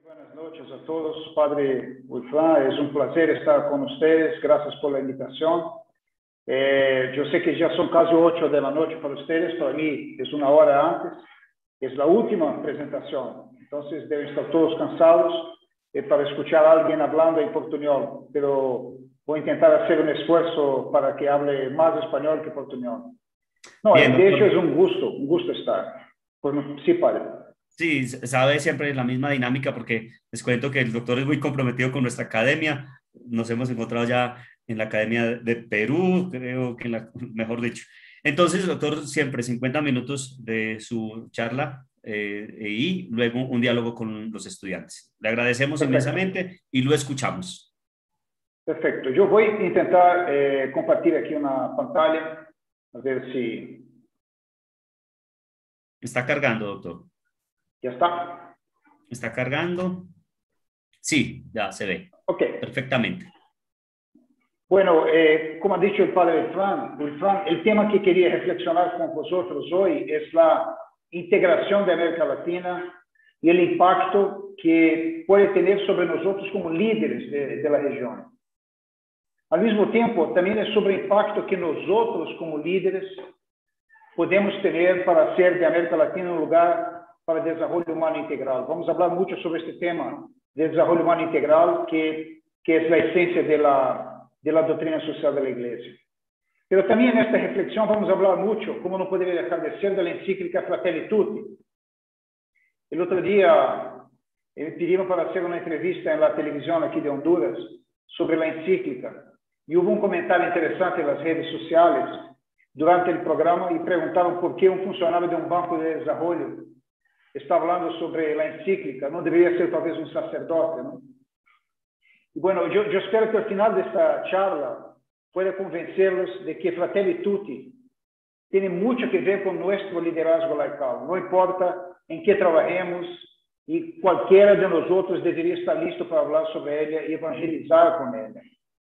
Buenas noches a todos, Padre Ulfran, es un placer estar con ustedes, gracias por la invitación. Yo sé que ya son casi 8 de la noche para ustedes, para mí es una hora antes, es la última presentación, entonces deben estar todos cansados para escuchar a alguien hablando en portuñol, pero voy a intentar hacer un esfuerzo para que hable más español que portuñol. No, Bien, de hecho doctor. es un gusto estar. Pues, sí, Padre. Sí, sabe siempre la misma dinámica porque les cuento que el doctor es muy comprometido con nuestra academia. Nos hemos encontrado ya en la Academia de Perú, creo que mejor dicho. Entonces, doctor, siempre 50 minutos de su charla y luego un diálogo con los estudiantes. Le agradecemos Perfecto. inmensamente y lo escuchamos. Perfecto. Yo voy a intentar compartir aquí una pantalla, a ver si Está cargando, doctor. ya está. Está cargando. Sí, ya se ve Ok. perfectamente. Bueno, como ha dicho el padre Ulfran, el tema que quería reflexionar con vosotros hoy es la integración de América Latina y el impacto que puede tener sobre nosotros como líderes de la región. Al mismo tiempo, también es sobre el impacto que nosotros como líderes podemos tener para hacer de América Latina un lugar para el desarrollo humano integral. Vamos a hablar mucho sobre este tema de desarrollo humano integral, que es la esencia de la doctrina social de la Iglesia. Pero también en esta reflexión vamos a hablar mucho, como no podría dejar de ser, de la encíclica Fratelli Tutti. El otro día me pidieron para hacer una entrevista en la televisión aquí de Honduras sobre la encíclica. Y hubo un comentario interesante en las redes sociales durante el programa y preguntaron por qué un funcionario de un banco de desarrollo está hablando sobre la encíclica. No debería ser tal vez un sacerdote, ¿no? Y bueno, yo espero que al final de esta charla pueda convencerlos de que Fratelli Tutti tiene mucho que ver con nuestro liderazgo laical. No importa en qué trabajemos, y cualquiera de nosotros debería estar listo para hablar sobre ella y evangelizar con ella.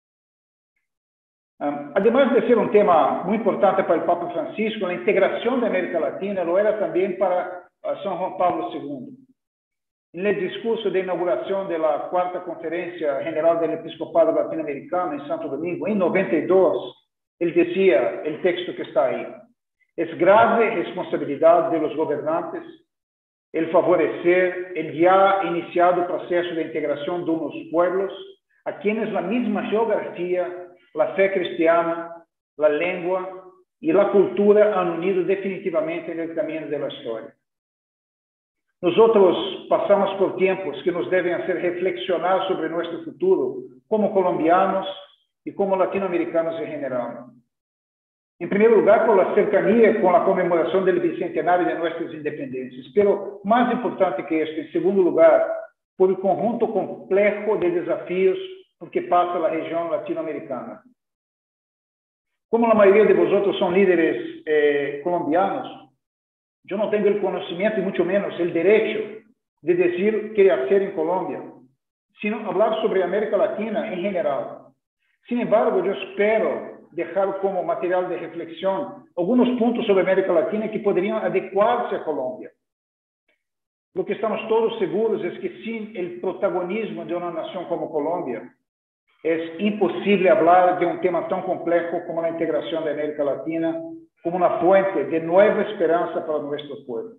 Además de ser un tema muy importante para el Papa Francisco, la integración de América Latina lo era también para San Juan Pablo II. En el discurso de inauguración de la Cuarta Conferencia General del Episcopado Latinoamericano en Santo Domingo, en 92, él decía, el texto que está ahí: es grave responsabilidad de los gobernantes el favorecer el ya iniciado proceso de integración de unos pueblos a quienes la misma geografía, la fe cristiana, la lengua y la cultura han unido definitivamente en el camino de la historia. Nosotros pasamos por tiempos que nos deben hacer reflexionar sobre nuestro futuro como colombianos y como latinoamericanos en general. En primer lugar, por la cercanía con la conmemoración del bicentenario de nuestras independencias, pero más importante que esto, en segundo lugar, por el conjunto complejo de desafíos por que pasa la región latinoamericana. Como la mayoría de vosotros son líderes colombianos, yo no tengo el conocimiento y mucho menos el derecho de decir qué hacer en Colombia, sino hablar sobre América Latina en general. Sin embargo, yo espero dejar como material de reflexión algunos puntos sobre América Latina que podrían adecuarse a Colombia. Lo que estamos todos seguros es que sin el protagonismo de una nación como Colombia, es imposible hablar de un tema tan complejo como la integración de América Latina como una fuente de nueva esperanza para nuestro pueblo.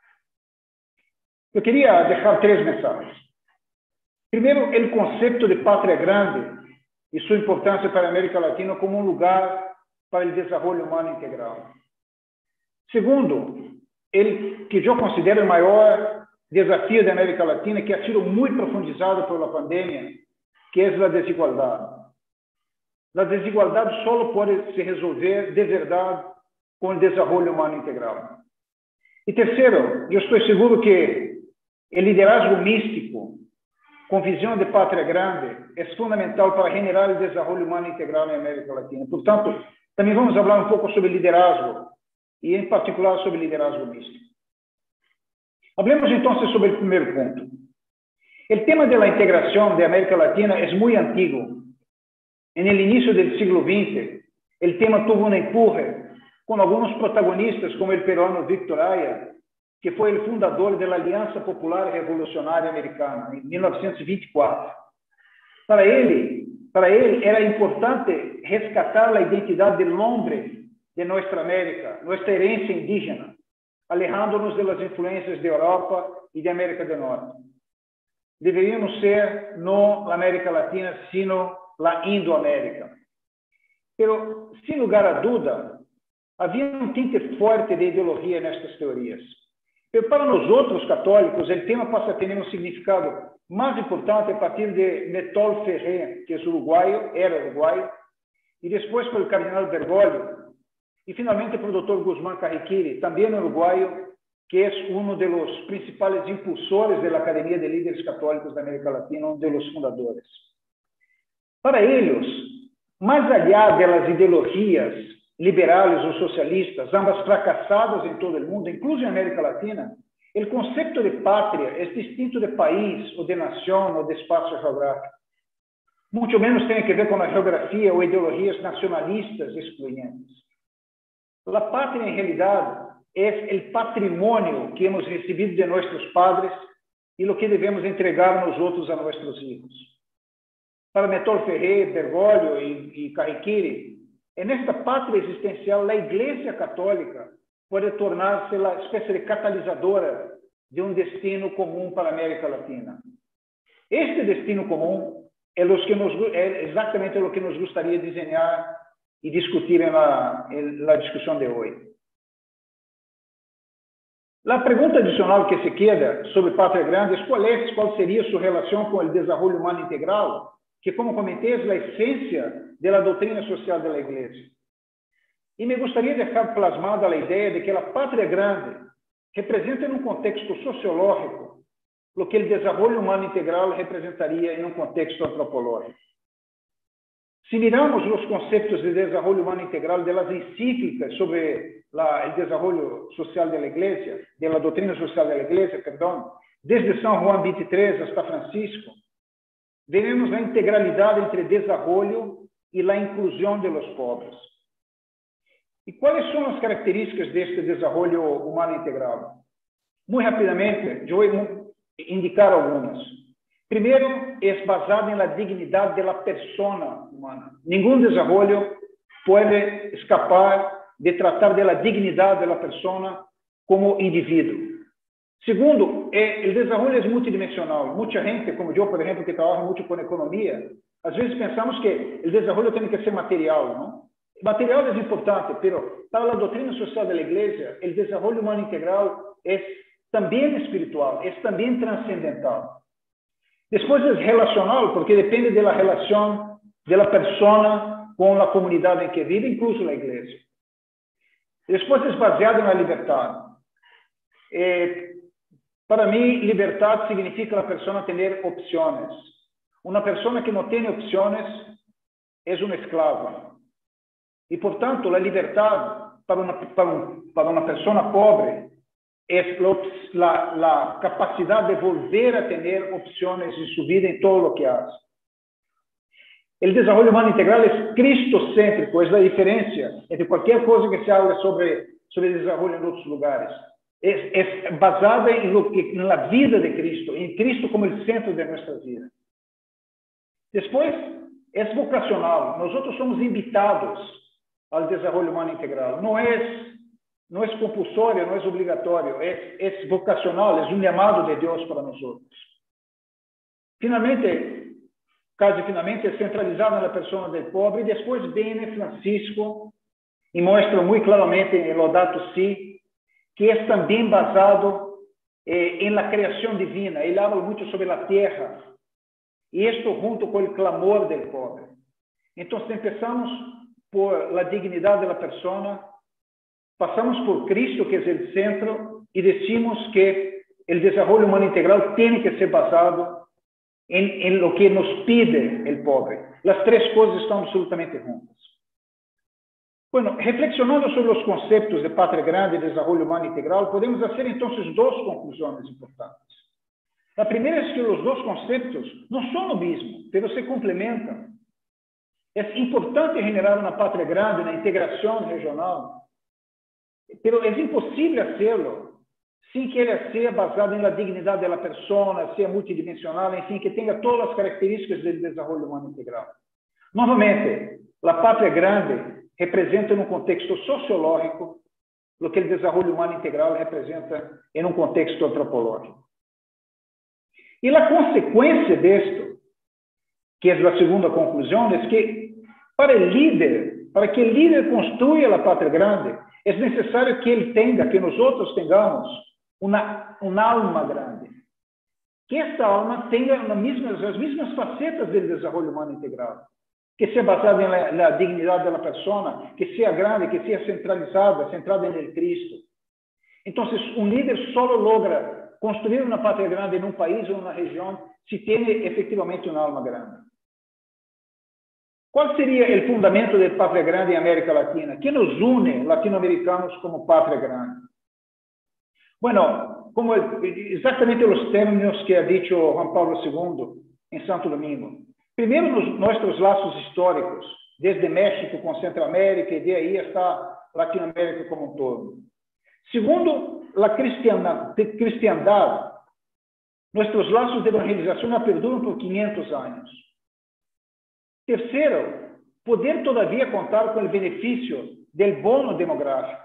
Yo quería dejar 3 mensajes. Primero, el concepto de patria grande y su importancia para América Latina como un lugar para el desarrollo humano integral. Segundo, el que yo considero el mayor desafío de América Latina, que ha sido muy profundizado por la pandemia, que es la desigualdad. La desigualdad solo puede se resolver de verdad con el desarrollo humano integral. Y tercero, yo estoy seguro que el liderazgo místico con visión de patria grande es fundamental para generar el desarrollo humano integral en América Latina. Por tanto, también vamos a hablar un poco sobre liderazgo y en particular sobre liderazgo místico. Hablemos entonces sobre el primer punto. El tema de la integración de América Latina es muy antiguo. En el inicio del siglo XX, el tema tuvo un empuje con algunos protagonistas como el peruano Víctor Aya, que foi o fundador da Aliança Popular Revolucionária Americana, em 1924. Para ele era importante rescatar a identidade do homem de nossa América, nossa herança indígena, alejando-nos das influências da Europa e da América do Norte. Deveríamos ser não a América Latina, sino a Indoamérica. Pero, sem lugar a dúvida, havia um tinte forte de ideologia nestas teorias. Pero para nós outros católicos, o tema passa a ter um significado mais importante a partir de Metol Ferré, que é uruguaio, era uruguaio, e depois pelo cardeal Bergoglio, e finalmente pelo Dr. Guzmán Carriquiri, também uruguaio, que é um dos principais impulsores da Academia de Líderes Católicos da América Latina, um dos fundadores. Para eles, mais allá das ideologias liberais ou socialistas, ambas fracassadas em todo o mundo, incluso em América Latina, o conceito de pátria é distinto de país, ou de nação, ou de espaço geográfico. Muito menos tem a ver com a geografia ou ideologias nacionalistas excluyentes. A pátria, em realidade, é o patrimônio que hemos recebido de nossos padres e o que devemos entregar nós outros a nossos filhos. Para Metol Ferré, Bergoglio e Carriquiri, nesta pátria existencial, a Igreja Católica pode tornar-se a espécie de catalisadora de um destino comum para a América Latina. Este destino comum é exatamente o que nos gostaria de desenhar e discutir na discussão de hoje. A pergunta adicional que se queda sobre Pátria Grande é qual seria sua relação com o desenvolvimento humano integral, que, como comentei, é a essência da doutrina social da Igreja. E me gostaria de deixar plasmada a ideia de que a Pátria Grande representa, em um contexto sociológico, o que o desenvolvimento humano integral representaria em um contexto antropológico. Se miramos os conceitos de desenvolvimento humano integral das encíclicas sobre o desenvolvimento social da Igreja, da doutrina social da Igreja, desde São João 23 hasta Francisco, veremos a integralidade entre desenvolvimento e a inclusão de los pobres. E quais são as características deste desenvolvimento humano integral? Muito rapidamente, eu vou indicar algumas. Primeiro, é basado na dignidade da persona humana. Nenhum desenvolvimento pode escapar de tratar da dignidade da persona como indivíduo. Segundo, o desenvolvimento é multidimensional. Muita gente, como eu, por exemplo, que trabalha muito com economia, às vezes pensamos que o desenvolvimento tem que ser material, não? Material é importante, mas para a doutrina social da Igreja, o desenvolvimento humano integral é também espiritual, é também transcendental. Depois é relacional, porque depende da relação da persona com a comunidade em que vive, incluso a Igreja. Depois é baseado na liberdade. Para mim, liberdade significa a pessoa ter opções. Uma pessoa que não tem opções é uma esclava. E, portanto, a liberdade para uma pessoa pobre é a capacidade de volver a ter opções em sua vida em todo o que faz. O desenvolvimento humano integral é cristocêntrico, é a diferença entre qualquer coisa que se habla sobre desenvolvimento em outros lugares. É basada na vida de Cristo, em Cristo como o centro de nossa vida. Depois, é vocacional. Nós outros somos invitados ao desenvolvimento humano integral. Não é compulsório, não é obrigatório, é vocacional, é um chamado de Deus para nós outros. Finalmente, é centralizado na pessoa do pobre, e depois vem Francisco e mostra muito claramente em Laudato Si, que é também basado na criação divina. Ele fala muito sobre a terra, e isto junto com o clamor do pobre. Então, começamos por a dignidade da pessoa, passamos por Cristo, que é o centro, e decimos que o desenvolvimento humano integral tem que ser basado em lo que nos pide o pobre. As três coisas estão absolutamente juntas. Bueno, reflexionando sobre os conceitos de Pátria Grande e desenvolvimento humano integral, podemos fazer, então, duas conclusões importantes. A primeira é que os dois conceitos não são o mesmo, mas se complementam. É importante generar uma Pátria Grande na integração regional, mas é impossível fazê-lo sin que ella sea basada en la dignidad de la persona, sea multidimensional, en fin, que tenga todas las características del desarrollo humano integral. Novamente, la patria grande representa en un contexto sociológico lo que el desarrollo humano integral representa en un contexto antropológico. Y la consecuencia de esto, que es la segunda conclusión, es que para que el líder construya la patria grande, es necesario que él tenga, que nosotros tengamos un alma grande. Que esta alma tenga las mismas facetas del desarrollo humano integral. Que sea basada en la dignidad de la persona, que sea grande, que sea centrada en el Cristo. Entonces, un líder solo logra construir una patria grande en un país o en una región si tiene efectivamente un alma grande. ¿Cuál sería el fundamento de patria grande en América Latina? ¿Qué nos une latinoamericanos como patria grande? Bueno, como exactamente los términos que ha dicho Juan Pablo II en Santo Domingo. Primero, nuestros lazos históricos, desde México con Centroamérica y de ahí hasta Latinoamérica como un todo. Segundo, la cristiandad. Nuestros lazos de evangelización perduran por 500 años. Tercero, poder todavía contar con el beneficio del bono demográfico.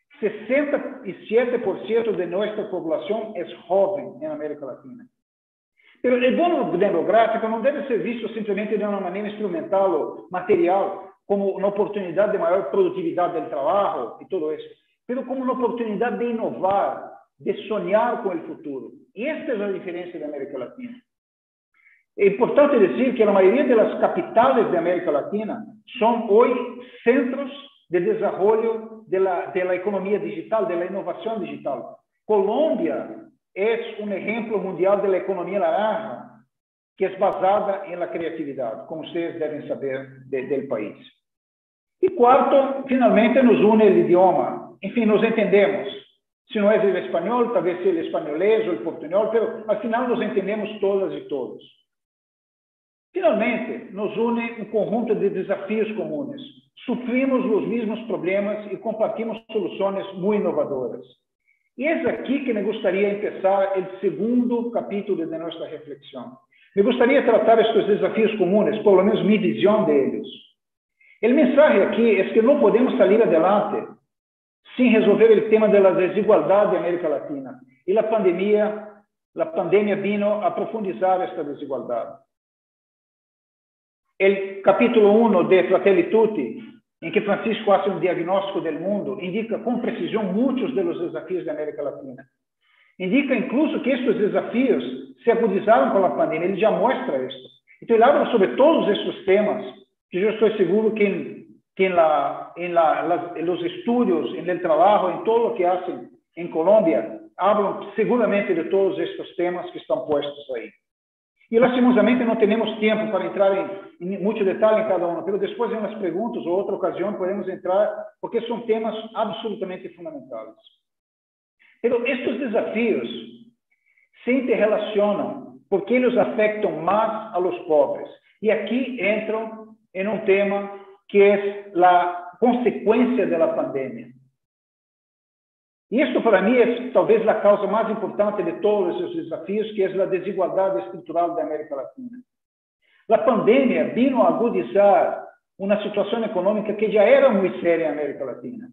67% de nuestra población es joven en América Latina. Pero el bono demográfico no debe ser visto simplemente de una manera instrumental o material, como una oportunidad de mayor productividad del trabajo y todo eso, pero como una oportunidad de innovar, de soñar con el futuro. Y esta es la diferencia de América Latina. Es importante decir que la mayoría de las capitales de América Latina son hoy centros de desarrollo de la economía digital, de la innovación digital. Colombia es un ejemplo mundial de la economía naranja, que es basada en la creatividad, como ustedes deben saber del país. Y cuarto, finalmente nos une el idioma. En fin, nos entendemos. Si no es el español, tal vez sea el españolés o el portuñol, pero al final nos entendemos todas y todos. Finalmente, nos une un conjunto de desafíos comunes. Sufrimos los mismos problemas y compartimos soluciones muy innovadoras. Y es aquí que me gustaría empezar el segundo capítulo de nuestra reflexión. Me gustaría tratar estos desafíos comunes, por lo menos mi visión de ellos. El mensaje aquí es que no podemos salir adelante sin resolver el tema de la desigualdad de América Latina. Y la pandemia vino a profundizar esta desigualdad. El capítulo 1 de Fratelli Tutti, en que Francisco hace un diagnóstico del mundo, indica con precisión muchos de los desafíos de América Latina. Indica incluso que estos desafíos se agudizaron con la pandemia. Él ya muestra esto. Entonces, él habla sobre todos estos temas, que yo estoy seguro que en los estudios, en el trabajo, en todo lo que hacen en Colombia, hablan seguramente de todos estos temas que están puestos ahí. Y lastimosamente no tenemos tiempo para entrar en mucho detalle en cada uno, pero después en las preguntas o otra ocasión podemos entrar, porque son temas absolutamente fundamentales. Pero estos desafíos se interrelacionan porque ellos afectan más a los pobres. Y aquí entro en un tema que es la consecuencia de la pandemia. Y esto para mí es tal vez la causa más importante de todos esos desafíos, que es la desigualdad estructural de América Latina. La pandemia vino a agudizar una situación económica que ya era muy seria en América Latina.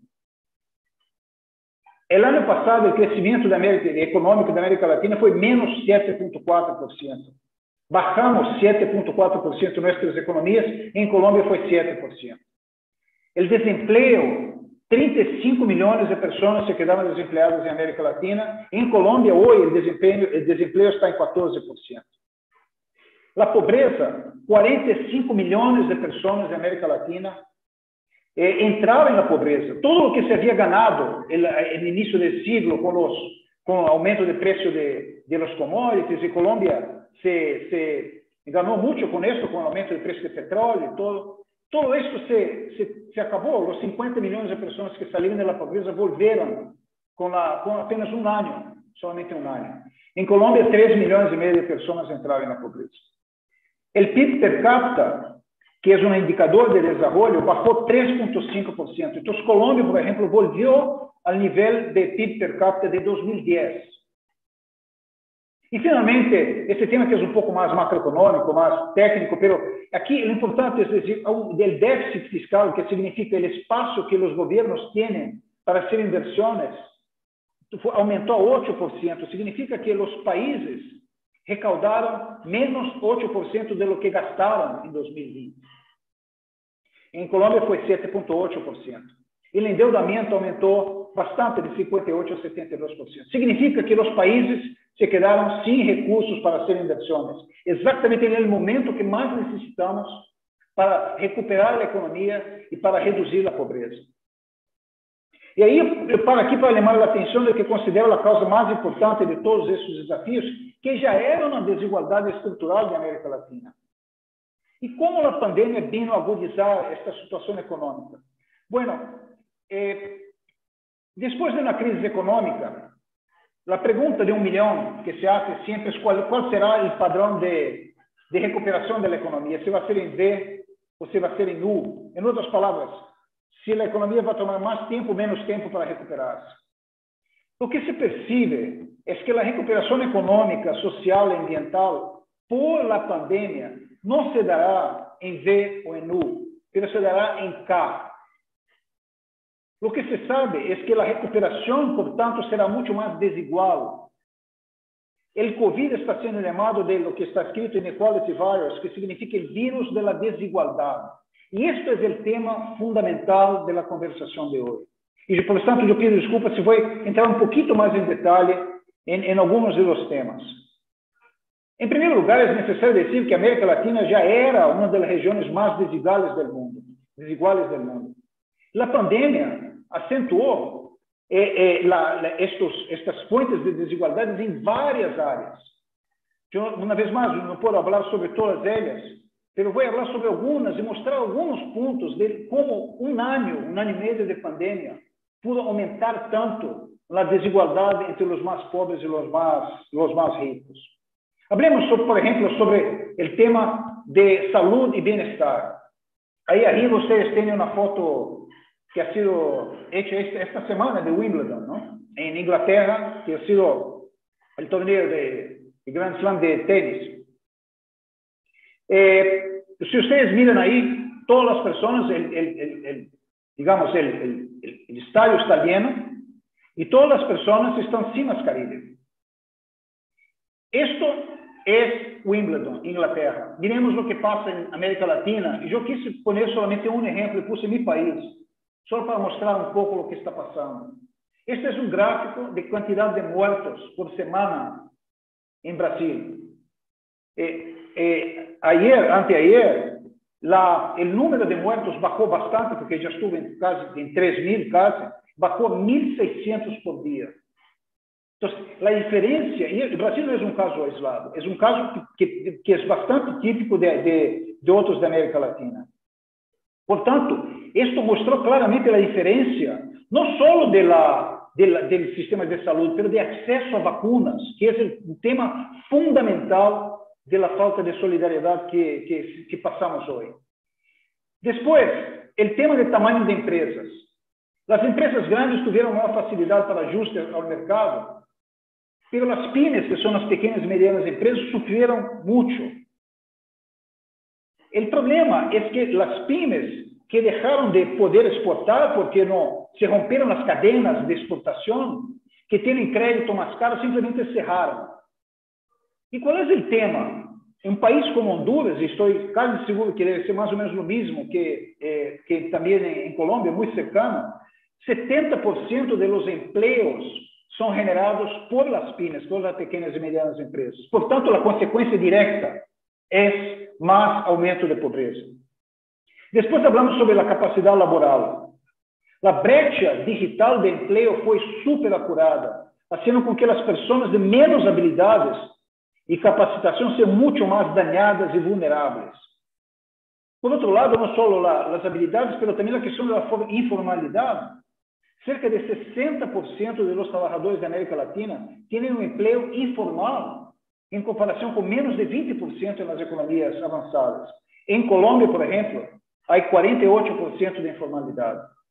El año pasado, el crecimiento económico de América Latina fue menos 7.4%. Bajamos 7.4% nuestras economías, en Colombia fue 7%. El desempleo, 35 millones de personas se quedaron desempleadas en América Latina. En Colombia, hoy, el desempleo está en 14%. La pobreza, 45 millones de personas en América Latina entraron en la pobreza. Todo lo que se había ganado en el inicio del siglo con el aumento de precio de los commodities, y Colombia se ganó mucho con esto, con el aumento del precio del petróleo y todo. Todo esto se acabó. Los 50 millones de personas que salieron de la pobreza volvieron con apenas un año, solamente un año. En Colombia, 3 millones y medio de personas entraron en la pobreza. El PIB per cápita, que es un indicador de desarrollo, bajó 3.5%. Entonces, Colombia, por ejemplo, volvió al nivel de PIB per cápita de 2010. E, finalmente, esse tema que é um pouco mais macroeconômico, mais técnico, pero aqui o importante é dizer, o déficit fiscal, que significa o espaço que os governos têm para hacer inversões, aumentou a 8%. Significa que os países recaudaram menos 8% de lo que gastaram em 2020. Em Colômbia foi 7,8%. E o endeudamento aumentou bastante, de 58% a 72%. Significa que os países se quedaram sem recursos para hacer inversões. Exatamente no momento que mais necessitamos para recuperar a economia e para reduzir a pobreza. E aí, eu paro aqui para chamar a atenção do que considero a causa mais importante de todos esses desafios, que já era uma desigualdade estrutural da América Latina. E como a pandemia vino agudizar esta situação econômica? Bueno, depois de uma crise econômica, a pergunta de 1 milhão que se hace sempre é qual será o padrão de recuperação da economia, se vai ser em V ou se vai ser em U. Em outras palavras, se a economia vai tomar mais tempo ou menos tempo para recuperar-se. O que se percebe é que a recuperação econômica, social e ambiental por la pandemia não se dará em V ou em U, mas se dará em K. O que se sabe é que a recuperação, portanto, será muito mais desigual. O Covid está sendo chamado de lo que está escrito Inequality Virus, que significa o vírus da desigualdade. E este é o tema fundamental da conversação de hoje. E, portanto, eu pido desculpa se vou entrar um pouquinho mais em detalhe em alguns dos temas. Em primeiro lugar, é necessário dizer que a América Latina já era uma das regiões mais desiguais do mundo. A pandemia acentuou estas fontes de desigualdades em várias áreas. Uma vez mais, não posso falar sobre todas elas, mas vou falar sobre algumas e mostrar alguns pontos de como um ano e meio de pandemia pudo aumentar tanto a desigualdade entre os mais pobres e os mais ricos. Hablemos, por exemplo, sobre o tema de saúde e bem-estar. Aí arriba vocês têm uma foto que ha sido hecha esta semana de Wimbledon, ¿no? En Inglaterra, que ha sido el torneo de Grand Slam de tenis. Si ustedes miran ahí, todas las personas, digamos, el estadio está lleno y todas las personas están sin mascarilla. Esto es Wimbledon, Inglaterra. Miremos lo que pasa en América Latina. Y yo quise poner solamente un ejemplo y puse mi país, solo para mostrar un poco lo que está pasando. Este es un gráfico de cantidad de muertos por semana en Brasil. Anteayer, el número de muertos bajó bastante, porque ya estuvo en 3.000 casi, bajó a 1.600 por día. Entonces, la diferencia, y Brasil no es un caso aislado, es un caso que es bastante típico de otros de América Latina. Por tanto, esto mostró claramente la diferencia, no solo del sistema de salud, pero de acceso a vacunas, que es el tema fundamental de la falta de solidaridad que pasamos hoy. Después, el tema del tamaño de empresas. Las empresas grandes tuvieron una facilidad para ajuste al mercado, pero las pymes, que son las pequeñas y medianas empresas, sufrieron mucho. El problema es que las pymes que dejaron de poder exportar porque no se rompieron las cadenas de exportación, que tienen crédito más caro, simplemente cerraron. ¿Y cuál es el tema? En un país como Honduras, y estoy casi seguro que debe ser más o menos lo mismo que también en Colombia, muy cercano, 70% de los empleos son generados por las pymes, por las pequeñas y medianas empresas. Por tanto, la consecuencia directa es más aumento de pobreza. Después hablamos sobre la capacidad laboral. La brecha digital de empleo fue súper apurada, haciendo con que las personas de menos habilidades y capacitación sean mucho más dañadas y vulnerables. Por otro lado, no solo las habilidades, pero también la cuestión de la informalidad. Cerca de 60% de los trabajadores de América Latina tienen un empleo informal, en comparación con menos de 20% en las economías avanzadas. En Colombia, por ejemplo, hay 48% de informalidad.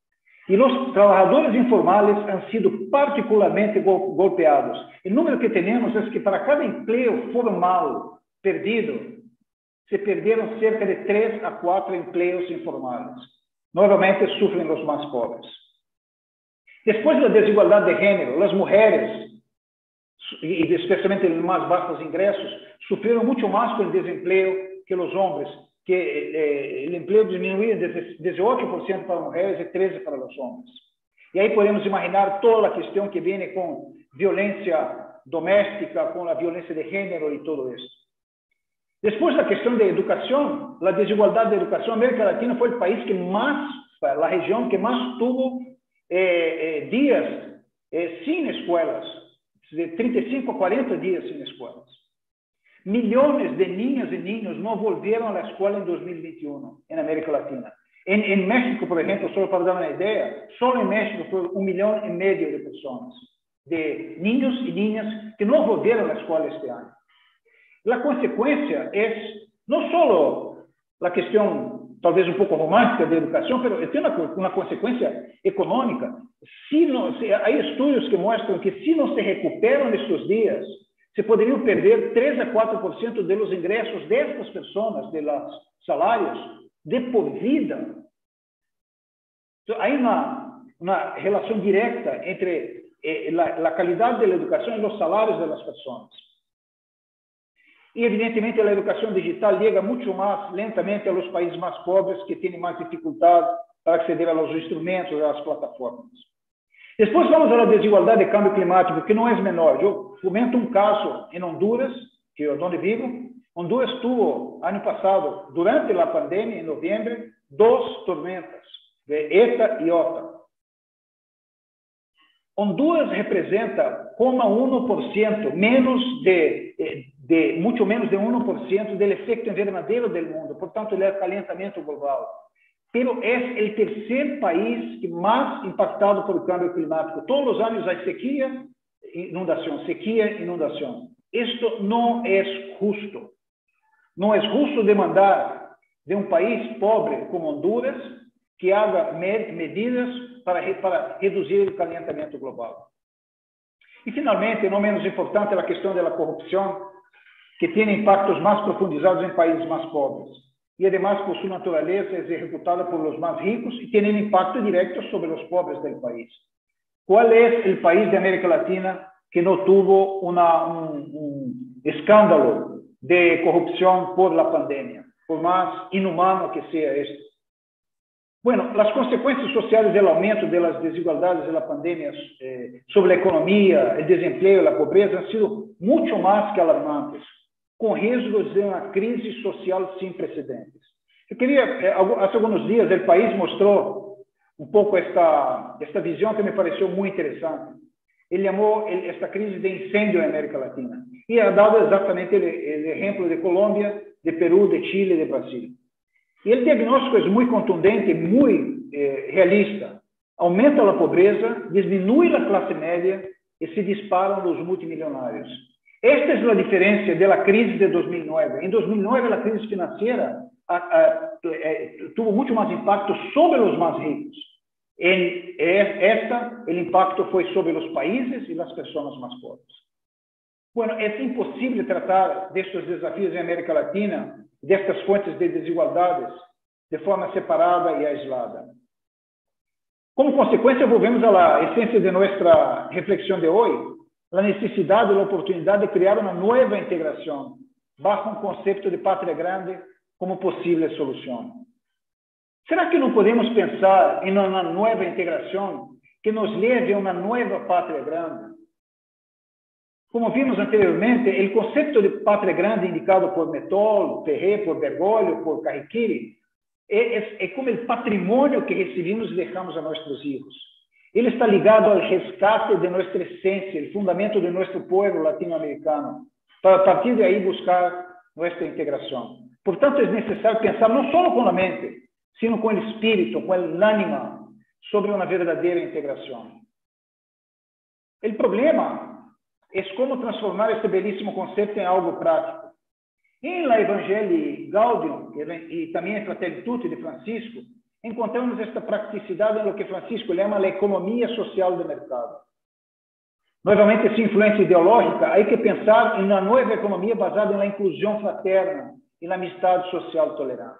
E os trabalhadores informales han sido particularmente golpeados. O número que temos é que para cada emprego formal perdido, se perderam cerca de 3 a 4 empregos informais. Normalmente sofrem os mais pobres. Depois da desigualdade de gênero, as mulheres, e especialmente em mais baixos ingressos, sofreram muito mais com o desemprego que os homens, que o emprego diminuía de 18% para mulheres e 13% para os homens. E aí podemos imaginar toda a questão que vem com violência doméstica, com a violência de gênero e tudo isso. Depois da questão da educação, a desigualdade da educação, a América Latina foi o país que mais, a região que mais tuvo dias sem escolas, de 35 a 40 dias sem escolas. Milhões de niñas e niños não voltaram à escola em 2021, em América Latina. Em México, por exemplo, só para dar uma ideia, só em México foi 1,5 milhão de pessoas, de niños e niñas que não voltaram à escola este ano. A consequência é não só a questão, talvez um pouco romântica da educação, mas tem uma consequência econômica. Há estudos que mostram que se não se recuperam nestes dias, se poderiam perder 3 a 4% dos ingressos destas pessoas, dos salários, de por vida. Então, há uma relação direta entre a qualidade da educação e os salários das pessoas. E, evidentemente, a educação digital chega muito mais lentamente aos países mais pobres, que têm mais dificuldade para aceder aos instrumentos, às plataformas. Depois vamos à desigualdade de câmbio climático, que não é menor. Eu comento um caso em Honduras, que é onde vivo. Honduras tuvo, ano passado, durante a pandemia, em novembro, 2 tormentas, de ETA e OTA. Honduras representa 0,1% menos muito menos de 1% do efeito invernadeiro do mundo, portanto, ele é calentamiento global. Pero é o terceiro país que mais impactado por o câmbio climático. Todos os anos há sequia, inundação. Isto não é justo. Não é justo demandar de um país pobre como Honduras que haga medidas para reduzir o calentamiento global. E, finalmente, não menos importante, a questão da corrupção, que tem impactos mais profundizados em países mais pobres. E, además, por sua natureza, é executada por os mais ricos e tem impacto direto sobre os pobres do país. Qual é o país da América Latina que não tuvo escândalo de corrupção por la pandemia, por mais inhumano que seja este? Bueno, as consequências sociais do aumento das desigualdades da pandemia sobre a economia, o desemprego e a pobreza han sido muito mais que alarmantes, com riscos de uma crise social sem precedentes. Eu queria, há alguns dias, o país mostrou um pouco esta visão que me pareceu muito interessante. Ele chamou esta crise de incêndio na América Latina. E ha dado exatamente o exemplo de Colômbia, de Peru, de Chile, de Brasil. E o diagnóstico é muito contundente, muito realista. Aumenta a pobreza, diminui a classe média e se disparam os multimilionários. Esta é a diferença da crise de 2009. Em 2009, a crise financeira tuvo muito mais impacto sobre os mais ricos. O impacto foi sobre os países e as pessoas mais pobres. Bueno, é impossível tratar destes desafios em América Latina, destas fontes de desigualdades, de forma separada e aislada. Como consequência, volvemos à essência de nossa reflexão de hoje, a necessidade e a oportunidade de criar uma nova integração, bajo um conceito de pátria grande como possível solução. Será que não podemos pensar em uma nova integração que nos leve a uma nova pátria grande? Como vimos anteriormente, o conceito de pátria grande indicado por Mettol, Ferré, por Bergoglio, por Carriquiri, é como o patrimônio que recebemos e deixamos a nossos filhos. Ele está ligado ao resgate de nossa essência, o fundamento de nosso povo latino-americano, para a partir de aí buscar nossa integração. Portanto, é necessário pensar não só com a mente, sino com o espírito, com o ânima, sobre uma verdadeira integração. O problema é como transformar este belíssimo conceito em algo prático. Em La Evangelii Gaudium, e também em Fratelli Tutti de Francisco, encontramos esta practicidade em lo que Francisco chama a economia social de mercado. Novamente, essa influência ideológica, há que pensar em uma nova economia basada na inclusão fraterna e na amistade social tolerante.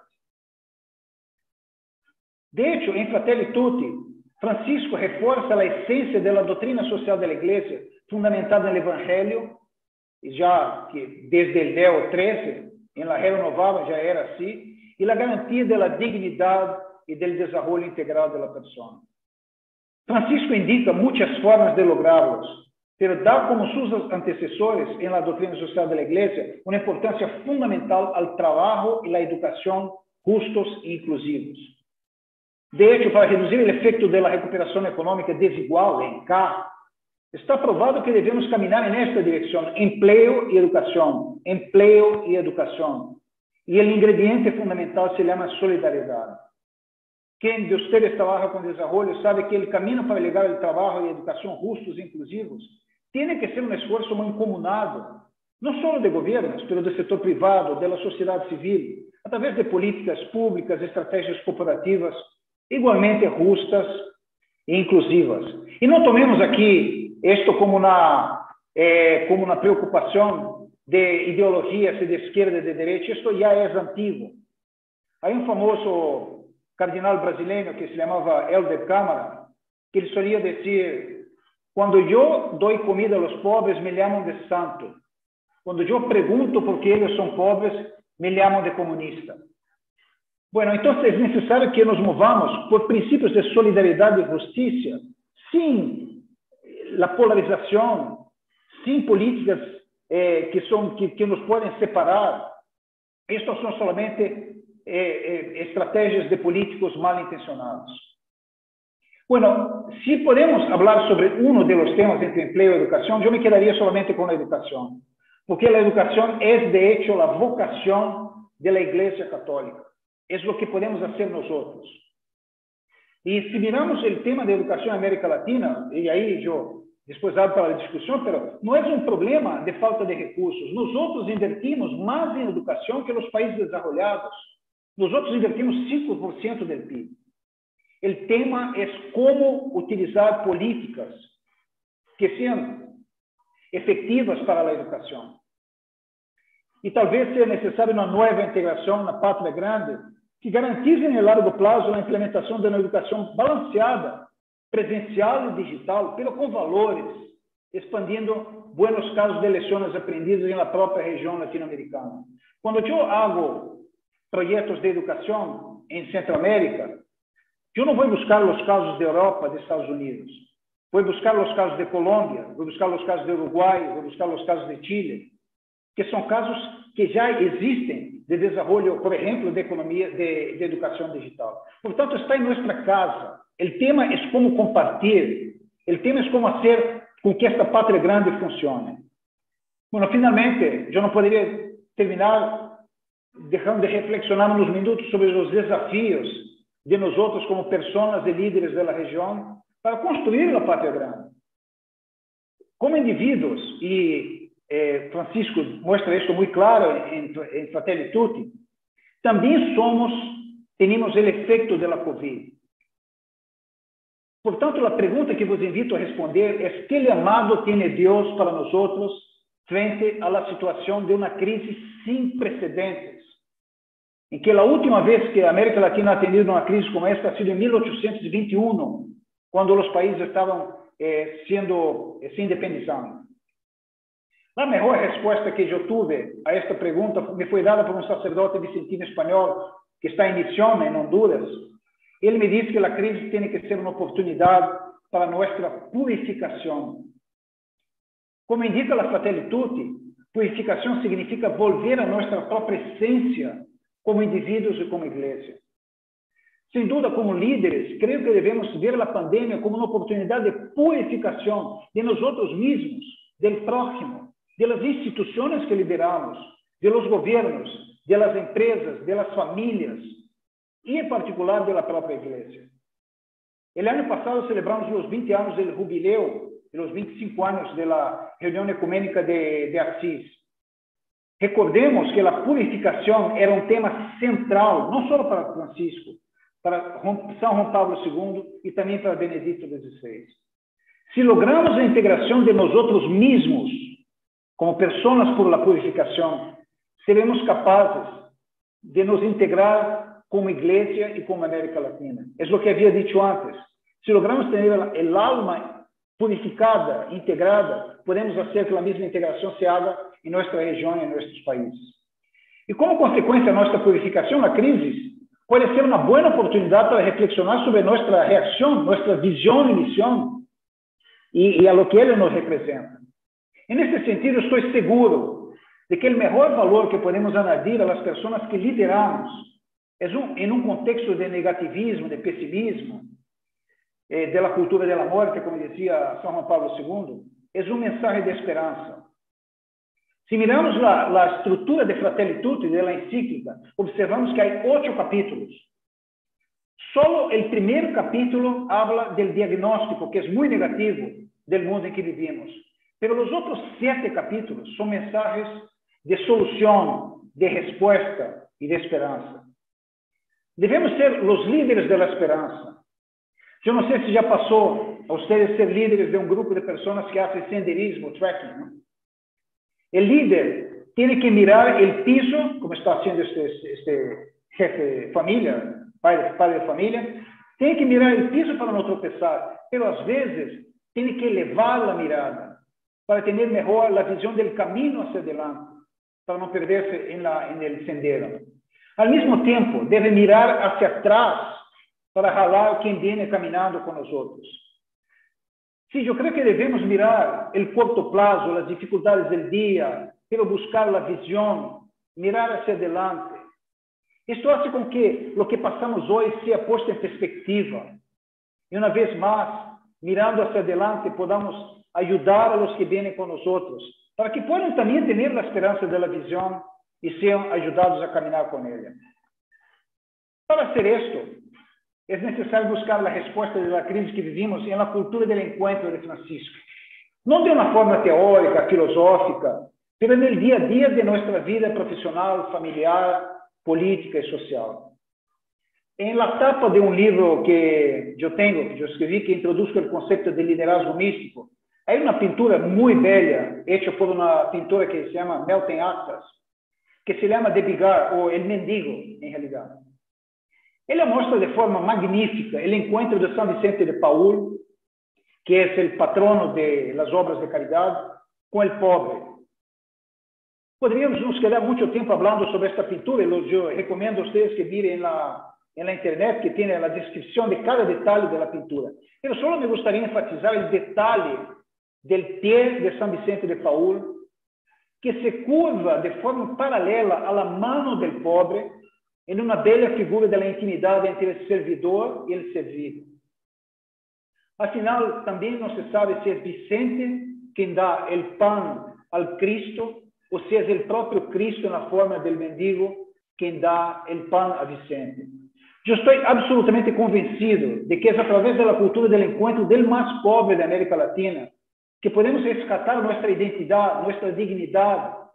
De hecho, em Fratelli Tutti, Francisco reforça a essência da doutrina social da Igreja, fundamentada no Evangelho, já que desde el Deo 13, em la Renovada já era assim, e a garantia da dignidade e do desenvolvimento integral da pessoa. Francisco indica muitas formas de lográ-los, pero dá como seus antecessores em la doutrina social da Igreja uma importância fundamental ao trabalho e à educação justos e inclusivos. De hecho, para reduzir o efeito da recuperação econômica desigual em K, está provado que devemos caminhar nesta direção: emprego e educação, emprego e educação. E o ingrediente fundamental se chama solidariedade. Quem de vocês trabalha com desenvolvimento sabe que o caminho para chegar ao trabalho e educação justos e inclusivos tem que ser um esforço mancomunado, não só de governos, mas do setor privado, da sociedade civil, através de políticas públicas, estratégias cooperativas, igualmente justas e inclusivas. E não tomemos aqui isto como uma preocupação de ideologias de esquerda e de direita, isto já é antigo. Há um famoso cardinal brasileiro que se chamava Helder Câmara, que ele solia dizer: quando eu dou comida aos pobres, me chamam de santo. Quando eu pergunto por que eles são pobres, me chamam de comunista. Bueno, então é necessário que nos movamos por princípios de solidariedade e justiça, sem a polarização, sem políticas que nos podem separar. Estas são somente estratégias de políticos mal intencionados. Bueno, se podemos falar sobre um dos temas entre emprego e educação, eu me quedaria somente com a educação, porque a educação é, de hecho, a vocação da Igreja Católica. É o que podemos fazer nós outros. E se miramos o tema da educação na América Latina, e aí eu depois abro para a discussão, mas não é um problema de falta de recursos. Nós outros invertimos mais em educação que nos países desenvolvidos. Nós outros invertimos 5% do PIB. O tema é como utilizar políticas que sejam efetivas para a educação. E talvez seja necessário uma nova integração na pátria grande que garantize, em largo prazo, a implementação de uma educação balanceada, presencial e digital, pero com valores, expandindo buenos casos de lições aprendidas na própria região latino-americana. Quando eu hago projetos de educação em Centroamérica, eu não vou buscar os casos da Europa, dos Estados Unidos. Vou buscar os casos de Colômbia, vou buscar os casos de Uruguai, vou buscar os casos de Chile, que são casos que já existem de desenvolvimento, por exemplo, de economia, de educação digital. Portanto, está em nossa casa. O tema é como compartilhar. O tema é como fazer com que esta pátria grande funcione. Bueno, finalmente, eu não poderia terminar deixando de reflexionar uns minutos sobre os desafios de nós outros como pessoas e líderes da região para construir a pátria grande. Como indivíduos, e Francisco mostra isso muito claro em Fratelli Tutti, também temos o efeito da Covid. Portanto, a pergunta que vos invito a responder é: que chamado tem Deus para nós outros frente à situação de uma crise sem precedentes? Em que a última vez que a América Latina ha tenido uma crise como esta ha sido em 1821, quando os países estavam se independizando. A melhor resposta que eu tive a esta pergunta me foi dada por um sacerdote vicentino espanhol que está em missão em Honduras. Ele me disse que a crise tem que ser uma oportunidade para nossa purificação. Como indica a Fratelli Tutti, purificação significa volver a nossa própria essência como indivíduos e como igreja. Sem dúvida, como líderes, creio que devemos ver a pandemia como uma oportunidade de purificação de nós outros mesmos, do próximo, das instituições que lideramos, dos governos, das empresas, das famílias e, em particular, da própria igreja. O ano passado celebramos os 20 anos do jubileu, os 25 anos da reunião ecumênica de Assis. Recordemos que a purificação era um tema central, não só para Francisco, para São Juan Pablo II e também para Benedicto XVI. Se logramos a integração de nós outros mesmos como pessoas por la purificação, seremos capazes de nos integrar como igreja e como América Latina. É o que havia dito antes. Se logramos ter el alma purificada, integrada, podemos fazer que a mesma integração se haga em nossa região e em nossos países. E como consequência da nossa purificação, a crise pode ser uma boa oportunidade para reflexionar sobre nossa reação, nossa visão e missão e a lo que ele nos representa. E nesse sentido, estou seguro de que o melhor valor que podemos añadir a las pessoas que lideramos em um contexto de negativismo, de pessimismo, de la cultura de la muerte, como dizia São Juan Pablo II, é um mensagem de esperança. Se miramos a estrutura de Fratelli Tutti de la encíclica, observamos que há 8 capítulos. Solo o primeiro capítulo habla del diagnóstico, que é muito negativo, do mundo em que vivimos. Pero os outros 7 capítulos são mensagens de solução, de resposta e de esperança. Devemos ser os líderes da esperança. Eu não sei se já passou a vocês ser líderes de um grupo de pessoas que fazem senderismo, trekking, ¿no? O líder tem que mirar o piso, como está haciendo este jefe de família, pai de família, tem que mirar o piso para não tropeçar, mas às vezes tem que elevar a mirada para ter melhor a visão do caminho hacia adelante, para não perder-se em el sendero. Al mesmo tempo, deve mirar hacia atrás para jalar quem vem caminhando com nós outros. Sim, eu creio que devemos mirar o curto prazo, as dificuldades do dia, pero buscar a visão, mirar hacia adelante. Isto faz com que o que passamos hoje seja posto em perspectiva. E uma vez mais, mirando hacia adelante, podamos ajudar a los que vêm com nós outros, para que possam também ter a esperança da visão e sejam ajudados a caminhar com ela. Para ser isto, é necessário buscar a resposta da crise que vivimos na cultura do encontro de Francisco. Não de uma forma teórica, filosófica, mas no dia a dia de nossa vida profissional, familiar, política e social. Em la tapa de um livro que eu tenho, que eu escrevi, que introduz o conceito de liderazgo místico, há uma pintura muito bela, hecha por uma pintora que se chama Meltem Actas, que se chama The Bigar, ou El Mendigo, em realidade. Ele mostra de forma magnífica o encontro de São Vicente de Paul, que é o patrono das obras de caridade, com o pobre. Poderíamos nos quedar muito tempo falando sobre esta pintura, e eu recomendo a vocês que mirem na internet, que tem a descrição de cada detalhe da pintura. Eu só me gostaria de enfatizar o detalhe do pé de São Vicente de Paul, que se curva de forma paralela à mão do pobre, em uma bela figura da intimidade entre o servidor e o servido. Afinal, também não se sabe se é Vicente quem dá o pão ao Cristo, ou se é o próprio Cristo na forma do mendigo quem dá o pão a Vicente. Eu estou absolutamente convencido de que é através da cultura do encontro do mais pobre da América Latina que podemos resgatar nossa identidade, nossa dignidade,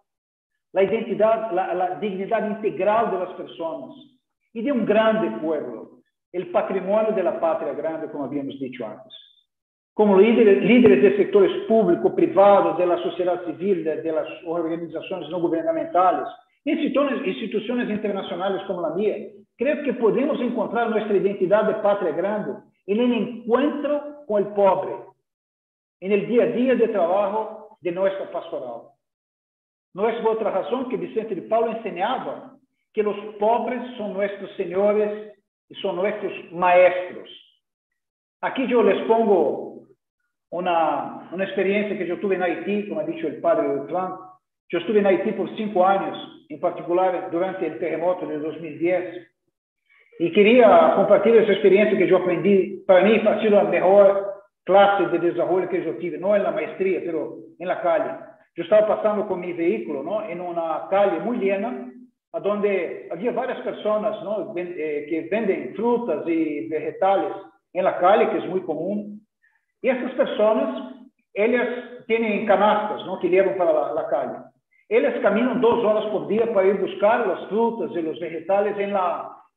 a dignidade integral das pessoas e de um grande povo, o patrimônio da pátria grande, como havíamos dito antes. Como líderes de setores públicos, privados, da sociedade civil, das organizações não governamentais, instituições internacionais como a minha, creio que podemos encontrar nossa identidade de pátria grande em um encontro com o pobre, em el dia a dia de trabalho de nossa pastoral. Não é por outra razão que Vicente de Paulo ensinava que os pobres são nossos senhores e são nossos maestros. Aqui eu les pongo uma experiência que eu tive na Haití, como ha dicho o padre Dutlan. Eu estive na Haití por 5 anos, em particular durante o terremoto de 2010, e queria compartilhar essa experiência que eu aprendi. Para mim, ha sido a melhor classe de desenvolvimento que eu tive, não na maestria, mas na calle. Eu estava passando com meu veículo, ¿no?, em uma calle muito llena, onde havia várias pessoas, ¿no?, que vendem frutas e vegetales em la calle, que é muito comum. E essas pessoas, elas têm canastas, ¿no?, que levam para a calle. Eles caminham 2 horas por dia para ir buscar as frutas e os vegetales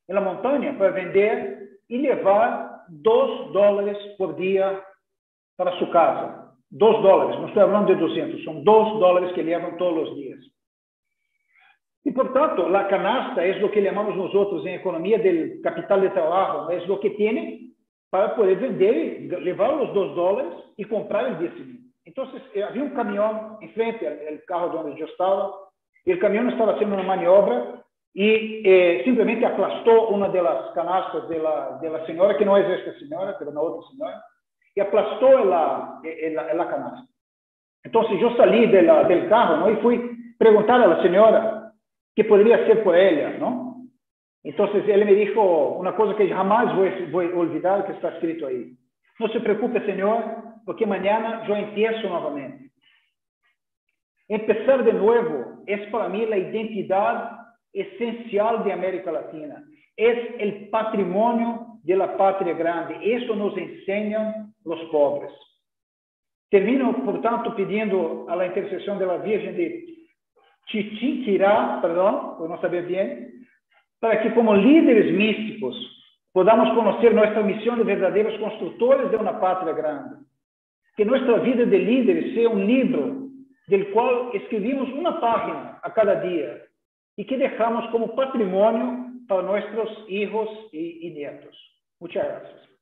en la montaña para vender y llevar $2 por día para su casa. $2, no estoy hablando de 200, son $2 que llevan todos los días. Y por tanto, la canasta es lo que llamamos nosotros en economía del capital de trabajo, es lo que tiene para poder vender y llevar los $2 y comprar el día siguiente. Entonces, había un camión enfrente al carro donde yo estaba, y el camión estaba haciendo una maniobra y simplemente aplastó una de las canastas de la señora, que no es esta señora, pero una otra señora, y aplastó la canasta. Entonces, yo salí del carro, ¿no? Y fui a preguntar a la señora qué podría hacer por ella, ¿no? Entonces, él me dijo una cosa que jamás voy a olvidar, que está escrito ahí. No se preocupe, señor, porque mañana yo empiezo nuevamente. Empezar de nuevo es para mí la identidad esencial de América Latina. Es el patrimonio de la patria grande. Eso nos enseñan los pobres. Termino, por tanto, pidiendo a la intercesión de la Virgen de Chiquinquirá, perdón, por no saber bien, para que como líderes místicos podamos conocer nuestra misión de verdaderos constructores de una patria grande. Que nuestra vida de líderes sea un libro del cual escribimos una página a cada día y que dejamos como patrimonio para nuestros hijos y nietos. Muchas gracias.